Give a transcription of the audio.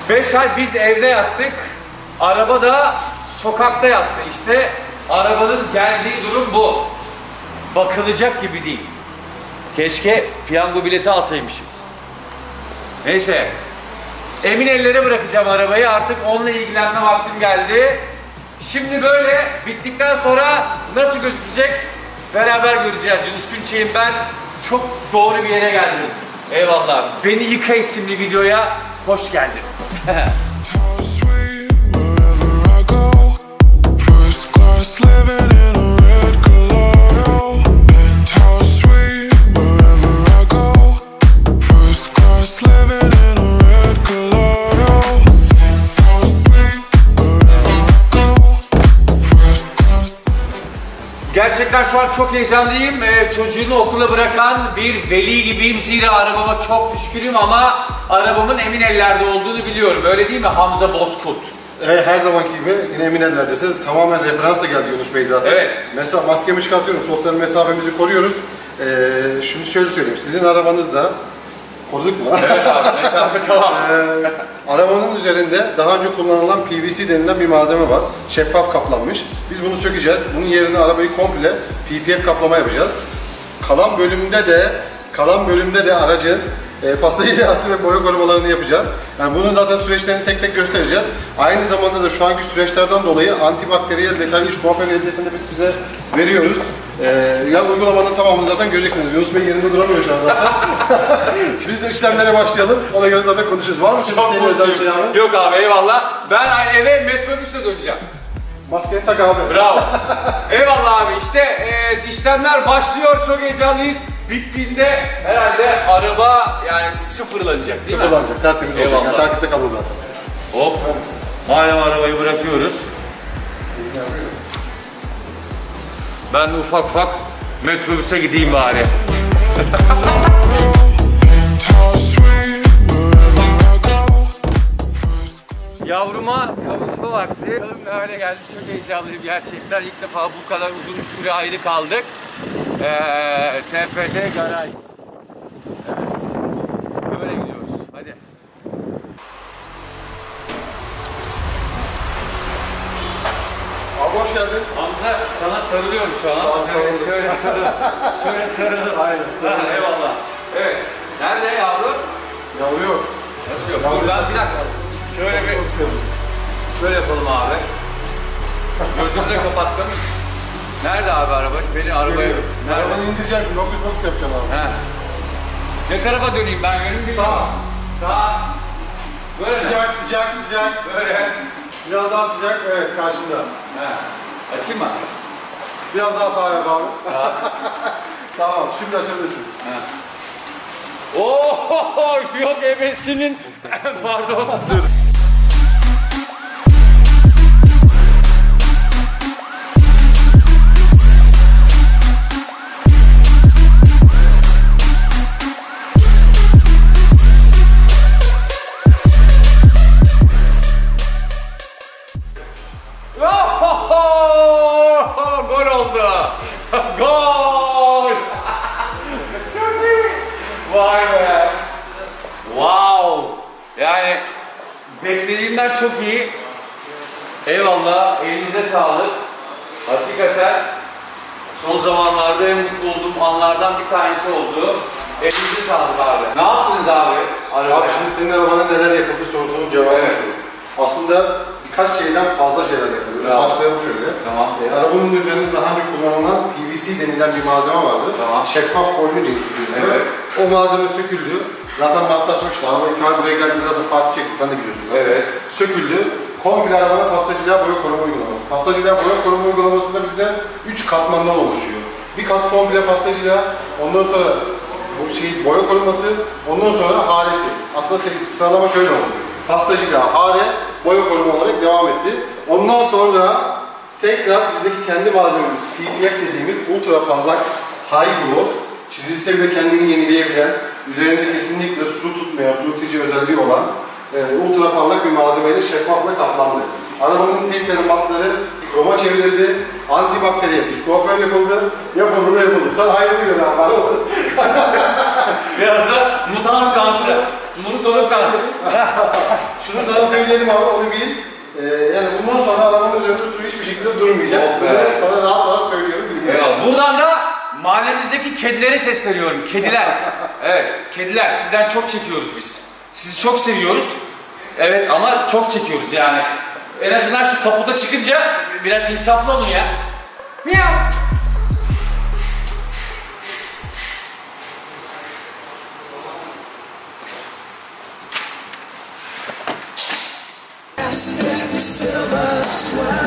5 ay biz evde yattık. Araba da sokakta yattı. İşte arabanın geldiği durum bu. Bakılacak gibi değil. Keşke piyango bileti alsaymışım. Neyse. Emin ellere bırakacağım arabayı. Artık onunla ilgilenme vaktim geldi. Şimdi böyle bittikten sonra nasıl gözükecek beraber göreceğiz. Yunus Günçe'yim ben. Çok doğru bir yere geldim. Eyvallah. Beni Yıka isimli videoya hoş geldin. Gerçekten şu an çok heyecanlıyım. Çocuğunu okula bırakan bir veli gibiyim. Zira arabama çok düşkünüm ama arabamın emin ellerde olduğunu biliyorum. Öyle değil mi Hamza Bozkurt? Evet, her zamanki gibi yine emin ellerdesiniz. Tamamen referansla geldi Yunus Bey zaten. Evet. Mesela maskemi çıkartıyorum, sosyal mesafemizi koruyoruz. Şimdi şöyle söyleyeyim, sizin arabanızda koruduk mu? Evet abi, mesafe tamam. Arabanın üzerinde daha önce kullanılan PVC denilen bir malzeme var. Şeffaf kaplanmış. Biz bunu sökeceğiz. Bunun yerine arabayı komple PPF kaplama yapacağız. Kalan bölümde de aracın pasta hilası ve boya korumalarını yapacağız. Yani bunun zaten süreçlerini tek tek göstereceğiz. Aynı zamanda da şu anki süreçlerden dolayı antibakteriyel detaylı iş kuaför ünitesini de biz size veriyoruz. Ya uygulamanın tamamını zaten göreceksiniz. Yunus Bey yerinde duramıyor şu an zaten. Biz de işlemlere başlayalım. Ona göre zaten konuşuruz. Var mı sizin özel bir şey abi? Yok abi, eyvallah. Ben eve metrobüsle döneceğim. Maskeni tak abi. Bravo. Eyvallah abi. İşte işlemler başlıyor. Çok heyecanlıyız. Bittiğinde herhalde araba yani sıfırlanacak değil mi? Sıfırlanacak, tertemiz olacak. Yani takipte kalır zaten. Hop. Madem arabayı bırakıyoruz. Ben de ufak ufak metrobüse gideyim bari. Yavruma kavuşma vakti. Bakalım ne hale geldi. Çok heyecanlıyım gerçekten. İlk defa bu kadar uzun bir süre ayrı kaldık. TPT garaj. Evet. Böyle gidiyoruz. Hadi. Abi hoş geldin. Hamza sana sarılıyorum şu an. Tamam, sarıldım. Şöyle sarıl. Şöyle sarılın. Aynen. Eyvallah. Evet. Nerede yavru? Yavru yok. Nasıl yok? Dur ben bir dakika. Şöyle yapalım abi. Gözümü de kapattım. Nerede abi araba? Beni arabaya... Arabanı indireceğim şimdi. Box yapacağım abi. He. Ne tarafa döneyim ben? Yönüm değil. Sağ. Böyle Sıcak. Böyle. Biraz daha sıcak. Evet, karşında. He. Açayım mı? Biraz daha sağa yap abi. Sağ. Tamam, şimdi açabilirsin. He. Ooo! Yok ebesinin. Pardon. Dur. Gol oldu. Gol. Çok iyi. Vay be. Wow. Yani beklediğimden çok iyi. Eyvallah. Elinize sağlık. Hakikaten son zamanlarda en mutlu olduğum anlardan bir tanesi oldu. Elinize sağlık abi. Ne yaptınız abi? Abi şimdi senin arabana neler yapıldı sorusunun cevabı şu. Aslında birkaç şeyden fazla şeyler yapılıyor. Bravo. Başlayalım şöyle. Tamam. Arabanın üzerinde daha önce kullanılan PVC denilen bir malzeme vardı. Tamam. Şeffaf folyo cinsi bir Evet. O malzeme söküldü. Zaten bantlaşmıştı. Araba ilk buraya geldiğinde zaten Fatih çekti. Sen de biliyorsun zaten. Evet. Söküldü. Komple arabana pastacılığa boya koruma uygulaması. Pastacılığa boya koruma uygulamasında bizde 3 katmandan oluşuyor. Bir kat komple pastacılığa, ondan sonra bu boya koruması, ondan sonra haresi. Aslında sıralama şöyle oldu. Pastacılığa, hare, boya koruma olarak devam etti. Ondan sonra tekrar bizdeki kendi malzememiz, PPF dediğimiz ultra parlak high gloss, çizilse bile kendini yenileyebilen, üzerinde kesinlikle su tutmayan, su tutucu özelliği olan ultra parlak bir malzemeyle şeffafla kaplandı. Arabanın tekleri, bantları kroma çevrildi, antibakteriyel iç kuaför yapıldı, yapıldı. Sen ayrı bir göre abi. Biraz da mutluluk dansı. Bunu sonra sensin. Şunu sana söyleyelim abi, onu bil. Yani bundan sonra arabanın üzerinde su hiçbir şekilde durmayacak. Bunu sana rahat rahat söylüyorum. Evet. Buradan da mahallemizdeki kedilere sesleniyorum. Kediler. Evet, kediler. Sizden çok çekiyoruz biz. Sizi çok seviyoruz. Evet ama çok çekiyoruz yani. En azından şu kaputa çıkınca biraz insaflı olun ya. Miyav. Silver swell.